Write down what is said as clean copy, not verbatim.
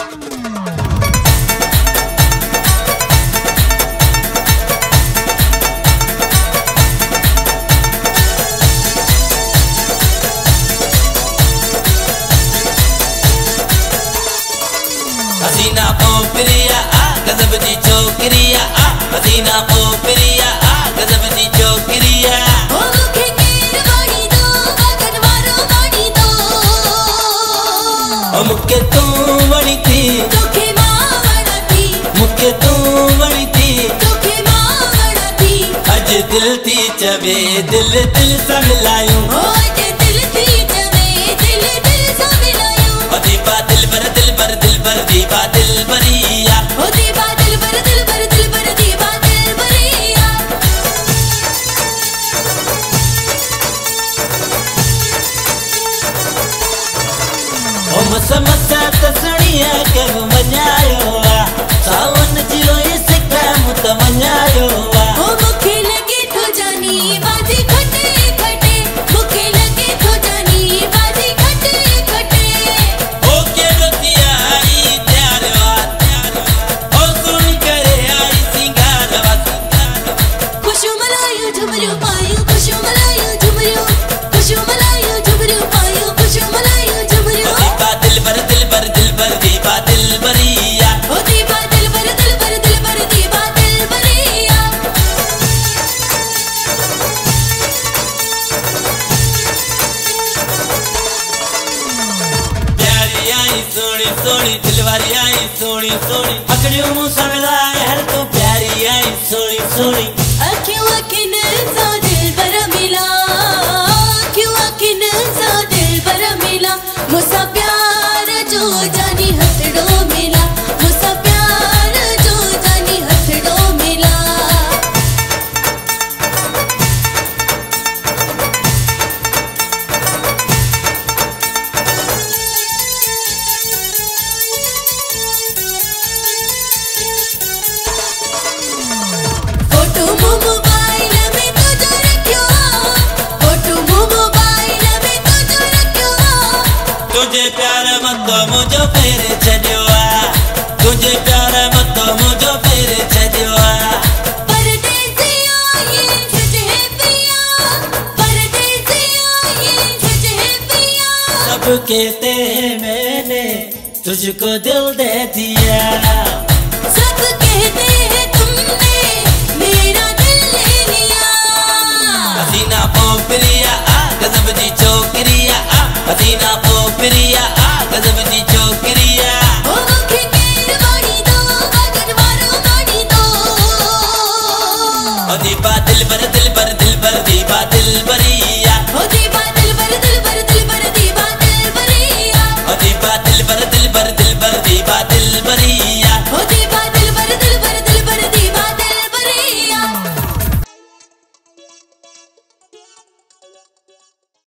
हसीना पोपरिया गजब जी छोकरिया हसीना पोपरिया गजब जी छोकरिया ओ मुखे केर वाणी दो वगन वारो वाणी दो ओ मुखे तू वणी थी तोखे मां वणा थी मुखे तू वणी थी तोखे मां वणा थी अज दिल थी चवे दिल दिल सां मिलायूं ओ अज दिल थी चवे दिल दिल सां मिलायूं ओ दीपा दिल पर दीपा दिल भरिया ओ दीपा दिल पर दीपा दिल भरिया ओ मस मस तसणिया कर मञायो सावन जिरो इस काम त मञायो ओ मुखे लगे थो जानी बाजी खटे खटे मुखे लगे थो जानी बाजी खटे खटे ओ के रतिया आई प्यार ओ सुन करे आई सिंगार खुशू मलायो झुमरियो पायो खुशू मलायो झुमरियो खुशू मलायो झुमरियो पायो खुशू मलायो झुमरियो दीपा दिल पर दीपा दिल भरिया ओ दीपा दिल पर दीपा दिल भरिया प्यारी आई सोनी सोनी दिलवारी आई सोनी सोनी अकड़ियों मुंह समझाए हर तू प्यारी आई सोनी सोनी अखियों अखिन सा दिल पर मिला अखियों अखिन सा दिल पर मिला मुसा प्यार जो जानी हथड़ो मिला मुसा प्यार जो जानी हथड़ो मिला फोटो मोबाइल में तुझो रखियो फोटो मोबाइल में तुझो रखियो तुझे प्यार मत मुझो फेरे छॾियो तुझे प्यार मत मुझो फेरे छॾियो परदेसिया ये तुझे पिया परदेसिया ये तुझे पिया सब कहते हैं मैंने तुझको दिल दे दिया सब कहते हैं तुमने मेरा दिल ले लिया हसीना पोपरिया गजब जी छोकरिया हसीना पोपरिया गजब जी छोकरिया ओ मुखे केर वाणी दो वगन वारो वाणी दो ओ दीपा दिल पर दीपा दिल भरिया ओ दीपा